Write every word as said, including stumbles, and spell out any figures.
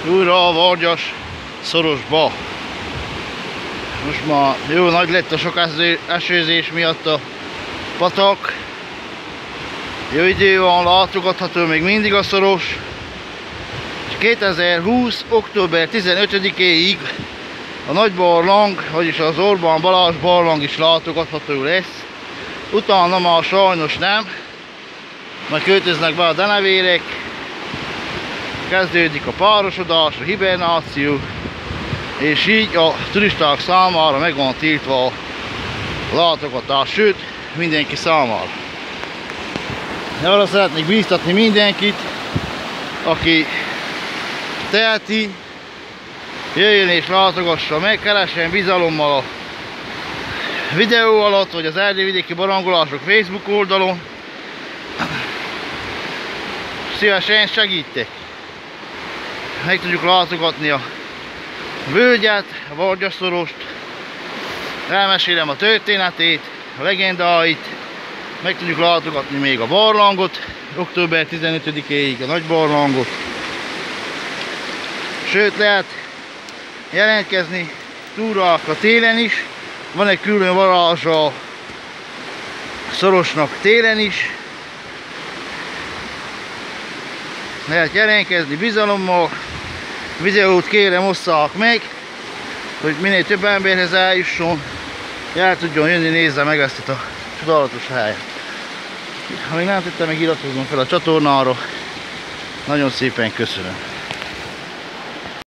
Újra a Vargyas szorosba. Most már jó nagy lett a sok esőzés miatt a patak. Jó idő van, látogatható még mindig a szoros. És kétezer-húsz. október tizenötödikéig a nagy barlang, vagyis az Orbán Balázs barlang is látogatható lesz. Utána már sajnos nem. Majd költöznek be a denevérek. Kezdődik a párosodás, a hibernáció. És így a turisták számára meg van tiltva a látogatás, sőt, mindenki számára. De arra szeretnék bíztatni mindenkit, aki teheti, jöjjön és látogassa meg, keressen bizalommal a videó alatt, vagy az Erdélyvidéki Barangolások Facebook oldalon. Szívesen segítek. Meg tudjuk látogatni a völgyet, a Vargyasszorost, elmesélem a történetét, a legendáit, meg tudjuk látogatni még a barlangot, október tizenötödikéig a nagy barlangot. Sőt, lehet jelentkezni túrákra télen is, van egy külön varázs a szorosnak télen is. Lehet jelentkezni bizalommal. Videót kérem osszák meg, hogy minél több emberhez eljusson, el tudjon jönni, nézze meg ezt a csodálatos helyet. Ha még nem tettem, meg iratkozzon fel a csatornára. Nagyon szépen köszönöm.